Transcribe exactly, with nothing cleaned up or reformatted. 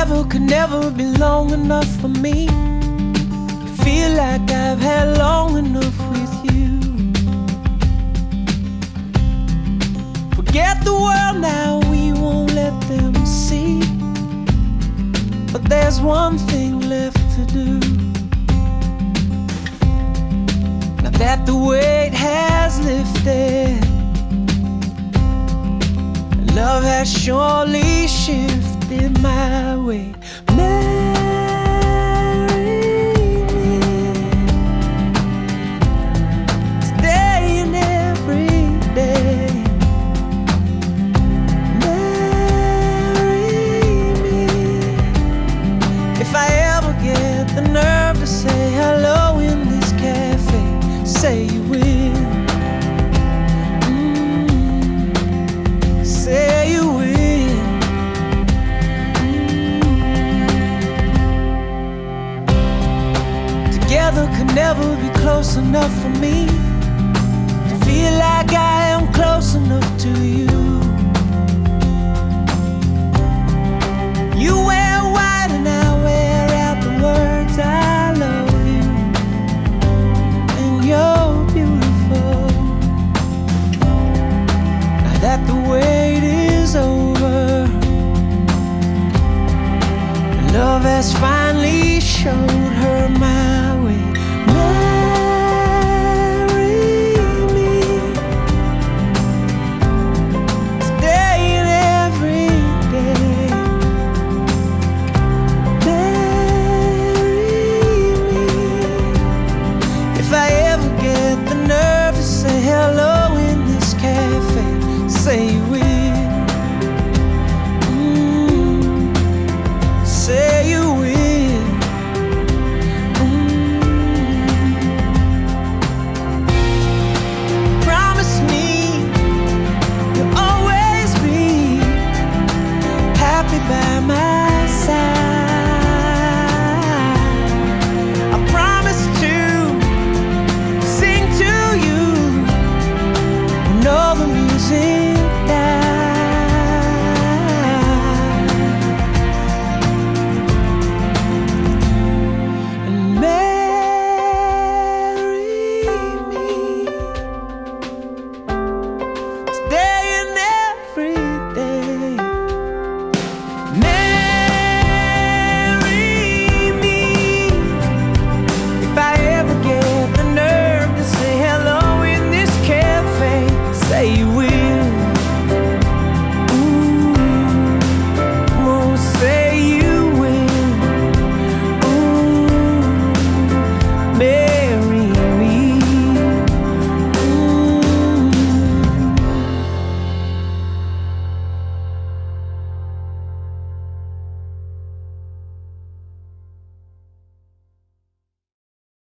Together could never be long enough for me to feel like I've had long enough with you. Forget the world now, we won't let them see. But there's one thing left to do. Now that the weight has lifted, love has surely shifted my way. Marry me today and every day. Marry me if I ever get the nerve to say hello in this cafe. Say you will. Say you will. Mm. Together could never be close enough for me to feel like I am close enough to you. You and